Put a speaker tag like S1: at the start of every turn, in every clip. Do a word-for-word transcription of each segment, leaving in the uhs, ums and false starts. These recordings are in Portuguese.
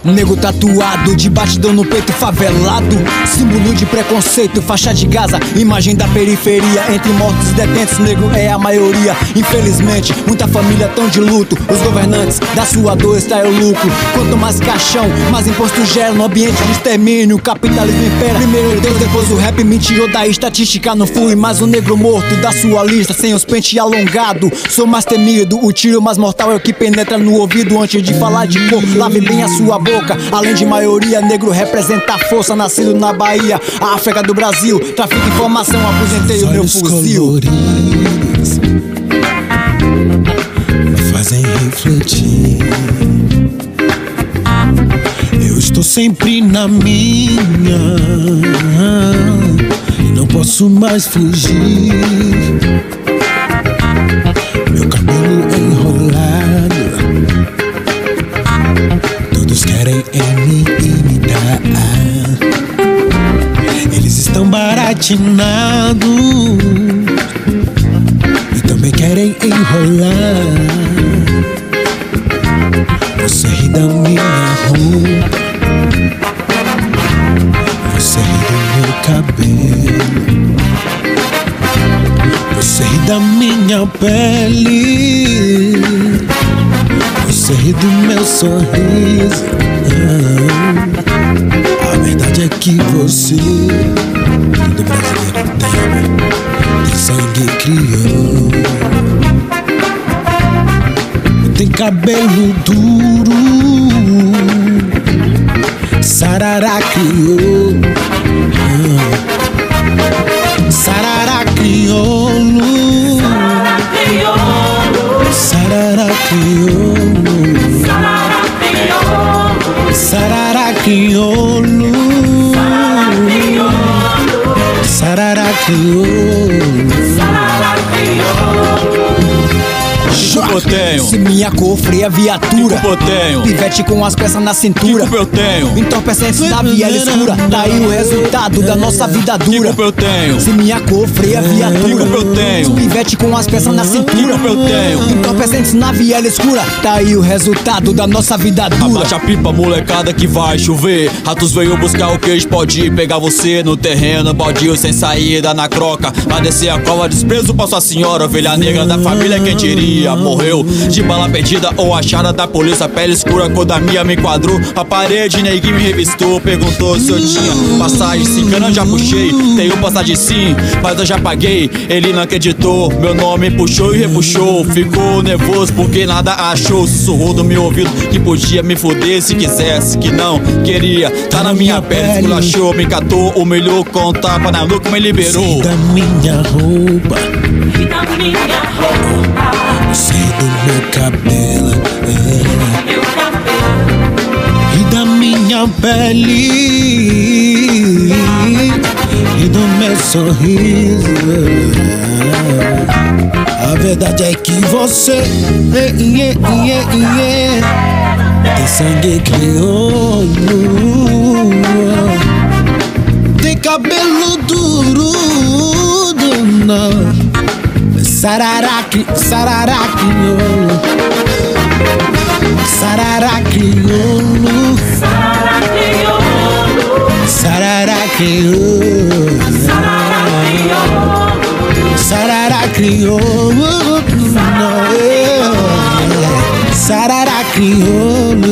S1: Nego tatuado, de batidão no peito favelado, símbolo de preconceito, faixa de Gaza, imagem da periferia. Entre mortos e detentos, negro é a maioria. Infelizmente, muita família tão de luto. Os governantes da sua dor está o lucro. Quanto mais caixão, mais imposto gera no ambiente de extermínio. O capitalismo impera. Primeiro Deus, depois o rap me tirou da estatística. Não fui mais um negro morto da sua lista, sem os pentes alongados. Sou mais temido, o tiro mais mortal é o que penetra no ouvido. Antes de falar de cor, lave bem a sua boca. Além de maioria, negro representa a força. Nascido na Bahia, a África do Brasil. Trafico de informação, aposentei o meu fuzil.
S2: Coloridos me fazem refletir. Eu estou sempre na minha e não posso mais fugir. Meu cabelo enrolado, todos querem me imitar. Eles estão baratinados e também querem enrolar. Você ri da minha roupa, você ri do meu cabelo, você ri da minha pele, você ri do meu sorriso. A verdade é que você, todo brasileiro tem, tem sangue crioulo, tem cabelo duro, sarará crioulo, sarará crioulo, sarará crioulo, sarará crioulo, sarará crioulo.
S3: Que culpa eu tenho?
S1: Se minha cor fria viatura.
S3: Que culpa eu tenho?
S1: Pivete com as peças na
S3: Que
S1: cintura.
S3: culpa eu tenho?
S1: Entorpecentes da viela escura. Tá aí o resultado da nossa vida
S3: Que
S1: dura.
S3: culpa eu tenho?
S1: Se minha cor fria viatura.
S3: Que culpa eu tenho?
S1: Pivete com as peças na
S3: Que
S1: cintura.
S3: culpa eu tenho?
S1: Entorpecentes na viela escura. Tá aí o resultado da nossa vida dura.
S3: Abaixa a pipa, molecada, que vai chover. Ratos veio buscar o queijo, pode pegar você no terreno baldio, sem saída na croca. Vai descer a cova, desprezo pra sua senhora. Ovelha negra da família, quem diria? Morreu de bala perdida ou achada da polícia. Pele escura, cor da minha me enquadrou. A parede, neguinho me revistou. Perguntou se eu tinha passagem, sim, cana já puxei. Tenho passagem sim, mas eu já paguei. Ele não acreditou, meu nome puxou e repuxou. Ficou nervoso porque nada achou. Sussurrou do meu ouvido que podia me foder se quisesse, que não queria. Tá na minha pele, esculachou, me catou, humilhou com tapa na nuca, me liberou.
S2: Sei da minha roupa,
S4: E da minha roupa,
S2: sei do meu cabelo,
S4: meu cabelo,
S2: e da minha pele, e do meu sorriso. A verdade é que você yeah, yeah, yeah, yeah, tem sangue crioulo, tem cabelo duro, não. Sarará, sarará crioulo, sarará crioulo,
S4: sarara crioulo,
S2: sarará crioulo,
S4: sarara crioulo,
S2: sarará crioulo, sarará crioulo.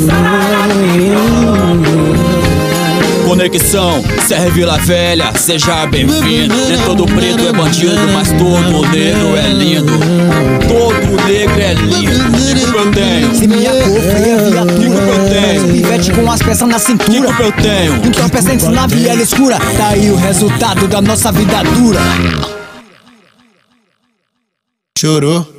S3: Conexão, Serra Vila Velha, seja bem-vindo. Nem todo preto é bandido, mas todo negro é lindo. Todo negro é lindo. Que culpa eu tenho?
S1: Se minha cor fria viatura.
S3: Que culpa eu tenho?
S1: Pivete com as peças na
S3: Que
S1: cintura.
S3: culpa eu tenho?
S1: Entorpecentes na viela escura. Tá aí o resultado da nossa vida dura.
S2: Chorou?